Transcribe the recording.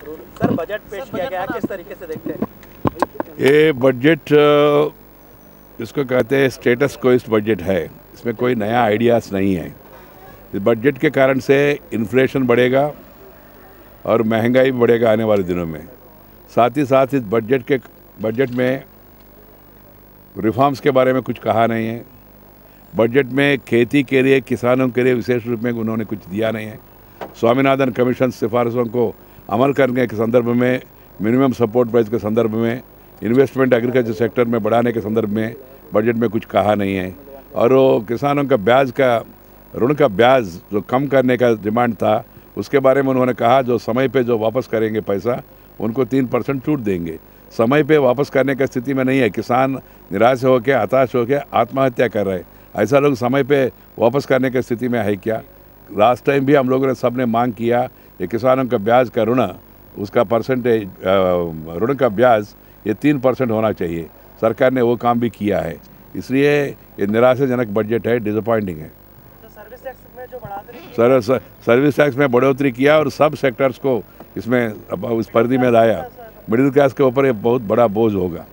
Sir budget पेश किया गया, किस तरीके से देखते हैं? ये बजट इसको कहते हैं स्टेटस कोइस्ट बजट है। इसमें कोई नया आइडियाज़ नहीं है। इस बजट के कारण से इन्फ्लेशन बढ़ेगा और महंगाई भी बढ़ेगा आने वाले दिनों में। साथ ही साथ इस बजट में रिफॉर्म्स के बारे में कुछ कहा नहीं है। बजट में खेती के लिए, किसानों के लिए विशेष रूप में उन्होंने कुछ दिया नहीं है। स्वामीनाथन कमीशन सिफारिशों को अमल करने के संदर्भ में, मिनिमम सपोर्ट प्राइस के संदर्भ में, इन्वेस्टमेंट एग्रीकल्चर सेक्टर में बढ़ाने के संदर्भ में बजट में कुछ कहा नहीं है। और वो किसानों का ऋण का ब्याज जो कम करने का डिमांड था, उसके बारे में उन्होंने कहा जो समय पे जो वापस करेंगे पैसा, उनको 3% छूट देंगे। समय पे वापस करने की स्थिति में नहीं है। किसान निराश होकर, हताश होकर आत्महत्या कर रहे हैं। ऐसा लोग समय पे वापस करने की स्थिति में है क्या? लास्ट टाइम भी हम लोगों ने सबने मांग किया कि किसानों का ब्याज का ऋण, उसका परसेंटेज ऋण का ब्याज ये 3% होना चाहिए। सरकार ने वो काम भी किया है। इसलिए ये निराशाजनक बजट है, डिसअपॉइंटिंग है। तो सर्विस टैक्स में जो बढ़ोतरी सर्विस टैक्स में बढ़ोतरी किया और सब सेक्टर्स को इसमें इस परिधि में लाया। मिडिल क्लास के ऊपर ये बहुत बड़ा बोझ होगा।